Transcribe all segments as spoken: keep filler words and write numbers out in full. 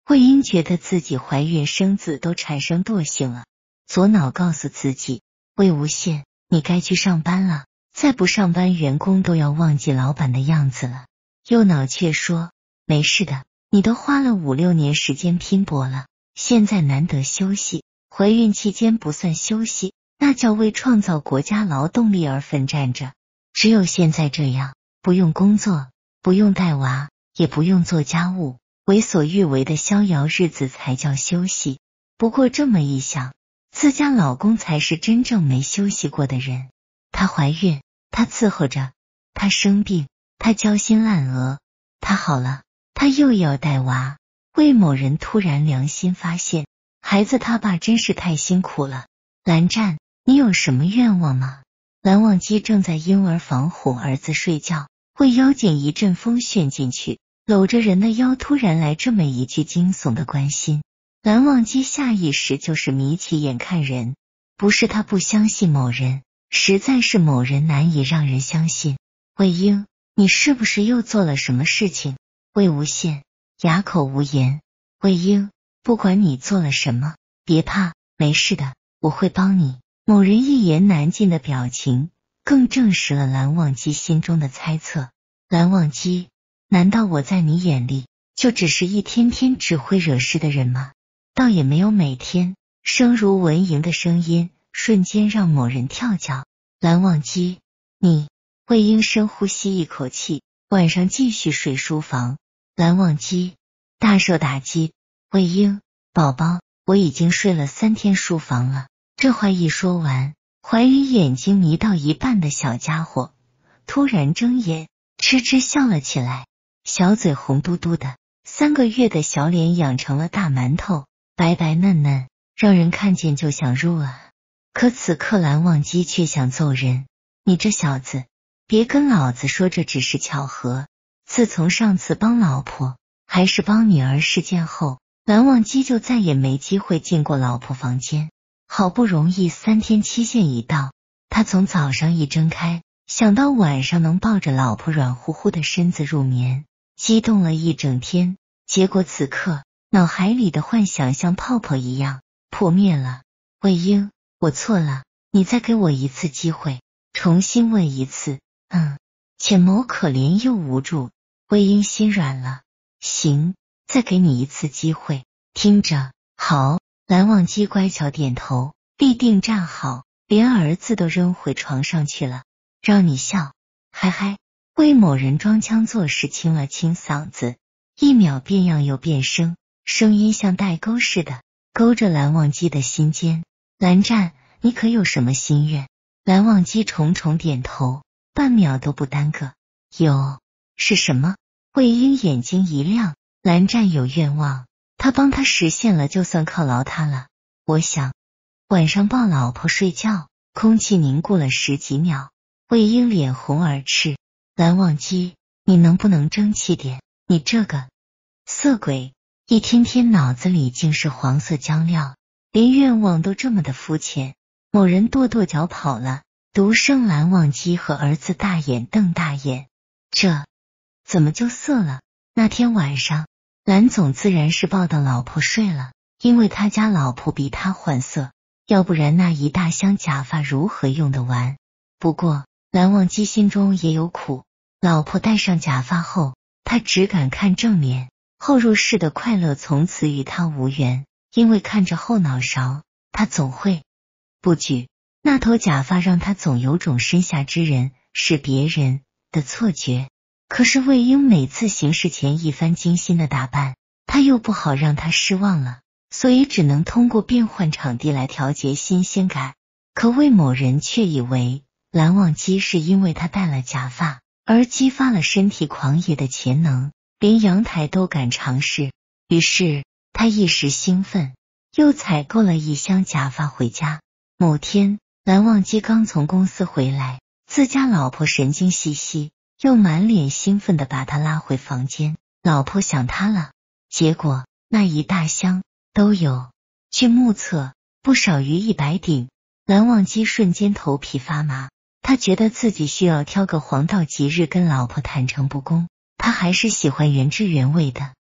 慧英觉得自己怀孕生子都产生惰性了，左脑告诉自己，魏无羡，你该去上班了，再不上班员工都要忘记老板的样子了。右脑却说，没事的，你都花了五六年时间拼搏了，现在难得休息，怀孕期间不算休息，那叫为创造国家劳动力而奋战着。只有现在这样，不用工作，不用带娃，也不用做家务，为所欲为的逍遥日子才叫休息。不过这么一想，自家老公才是真正没休息过的人。她怀孕，他伺候着；她生病，他焦心烂额；她好了，他又要带娃。魏某人突然良心发现，孩子他爸真是太辛苦了。蓝湛，你有什么愿望吗？蓝忘机正在婴儿房哄儿子睡觉，魏妖精一阵风旋进去，搂着人的腰突然来这么一句惊悚的关心。蓝忘机下意识就是眯起眼看人，不是他不相信某人，实在是某人难以让人相信。魏婴，你是不是又做了什么事情？魏无羡哑口无言。魏婴，不管你做了什么，别怕，没事的，我会帮你。某人一言难尽的表情更证实了蓝忘机心中的猜测。蓝忘机，难道我在你眼里就只是一天天只会惹事的人吗？倒也没有每天。声如蚊蝇的声音瞬间让某人跳脚。蓝忘机，你……魏婴深呼吸一口气，晚上继续睡书房。蓝忘机大受打击。魏婴，宝宝，我已经睡了三天书房了。这话一说完，怀里眼睛迷到一半的小家伙突然睁眼，痴痴笑了起来，小嘴红嘟嘟的，三个月的小脸养成了大馒头，白白嫩嫩，让人看见就想入啊。可此刻蓝忘机却想揍人，你这小子，别跟老子说这只是巧合。自从上次帮老婆还是帮女儿事件后，蓝忘机就再也没机会进过老婆房间。好不容易三天期限一到，他从早上一睁开，想到晚上能抱着老婆软乎乎的身子入眠，激动了一整天。结果此刻脑海里的幻想像泡泡一样破灭了。魏婴，我错了，你再给我一次机会，重新问一次。嗯。浅眸可怜又无助，魏婴心软了。行，再给你一次机会，听着。好。蓝忘机乖巧点头，立定站好，连儿子都扔回床上去了。让你笑，嗨嗨。魏某人装腔作势清了清嗓子，一秒变样又变声，声音像带钩似的勾着蓝忘机的心间。蓝湛，你可有什么心愿？蓝忘机重重点头，半秒都不耽搁。有。是什么？魏婴眼睛一亮，蓝湛有愿望，他帮他实现了，就算犒劳他了。我想晚上抱老婆睡觉。空气凝固了十几秒，魏婴脸红耳赤。蓝忘机，你能不能争气点？你这个色鬼，一天天脑子里竟是黄色浆料，连愿望都这么的肤浅。某人跺跺脚跑了，独剩蓝忘机和儿子大眼瞪大眼。这怎么就色了？那天晚上蓝总自然是抱到老婆睡了，因为他家老婆比他换色，要不然那一大箱假发如何用得完？不过蓝忘机心中也有苦，老婆戴上假发后，他只敢看正脸，后入式的快乐从此与他无缘，因为看着后脑勺，他总会不举。那头假发让他总有种身下之人是别人的错觉。可是魏婴每次行事前一番精心的打扮，他又不好让他失望了，所以只能通过变换场地来调节新鲜感。可魏某人却以为蓝忘机是因为他戴了假发而激发了身体狂野的潜能，连阳台都敢尝试。于是他一时兴奋，又采购了一箱假发回家。某天蓝忘机刚从公司回来，自家老婆神经兮兮，又满脸兴奋地把他拉回房间。老婆想他了，结果那一大箱都有，据目测不少于一百顶。蓝忘机瞬间头皮发麻，他觉得自己需要挑个黄道吉日跟老婆坦诚不公，他还是喜欢原汁原味的。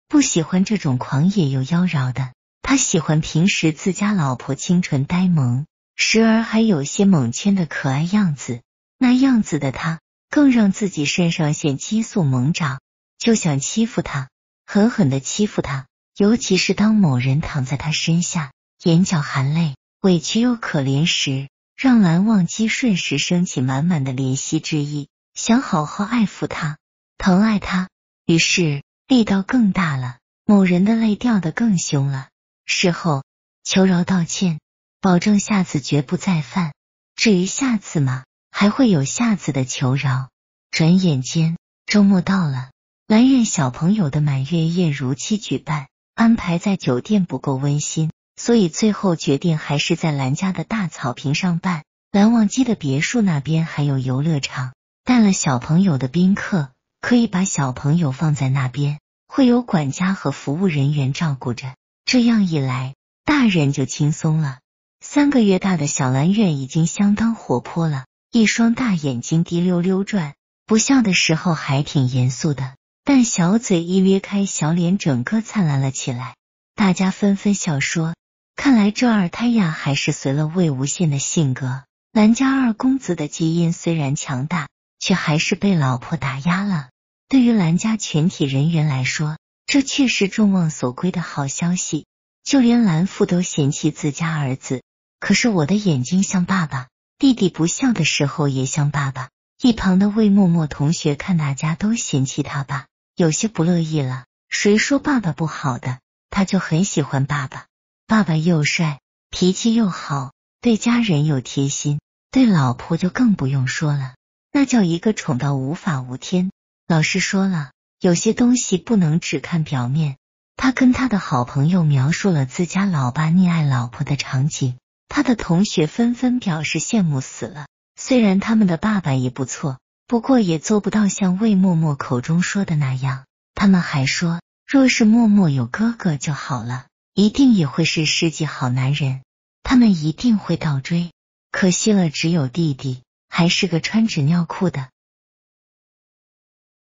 不喜欢这种狂野又妖娆的，他喜欢平时自家老婆清纯呆萌，时而还有些猛圈的可爱样子。那样子的他更让自己肾上腺激素猛涨，就想欺负他，狠狠的欺负他。尤其是当某人躺在他身下，眼角含泪，委屈又可怜时，让蓝忘机瞬时升起满满的怜惜之意，想好好爱抚他，疼爱他。于是力道更大了，某人的泪掉得更凶了。事后求饶道歉，保证下次绝不再犯。至于下次嘛，还会有下次的求饶。转眼间周末到了，蓝苑小朋友的满月宴如期举办，安排在酒店不够温馨，所以最后决定还是在蓝家的大草坪上办。蓝忘机的别墅那边还有游乐场，带了小朋友的宾客可以把小朋友放在那边，会有管家和服务人员照顾着，这样一来大人就轻松了。三个月大的小蓝苑已经相当活泼了，一双大眼睛滴溜溜转，不笑的时候还挺严肃的，但小嘴一咧开，小脸整个灿烂了起来。大家纷纷笑说，看来这二胎呀还是随了魏无羡的性格。蓝家二公子的基因虽然强大，却还是被老婆打压了。对于蓝家全体人员来说，这却是众望所归的好消息。就连蓝父都嫌弃自家儿子，可是我的眼睛像爸爸，弟弟不笑的时候也像爸爸。一旁的魏默默同学看大家都嫌弃他爸，有些不乐意了。谁说爸爸不好的？他就很喜欢爸爸。爸爸又帅，脾气又好，对家人又贴心，对老婆就更不用说了，那叫一个宠到无法无天。老师说了，有些东西不能只看表面。他跟他的好朋友描述了自家老爸溺爱老婆的场景，他的同学纷纷表示羡慕死了。虽然他们的爸爸也不错，不过也做不到像魏默默口中说的那样。他们还说，若是默默有哥哥就好了，一定也会是世纪好男人，他们一定会倒追。可惜了，只有弟弟，还是个穿纸尿裤的。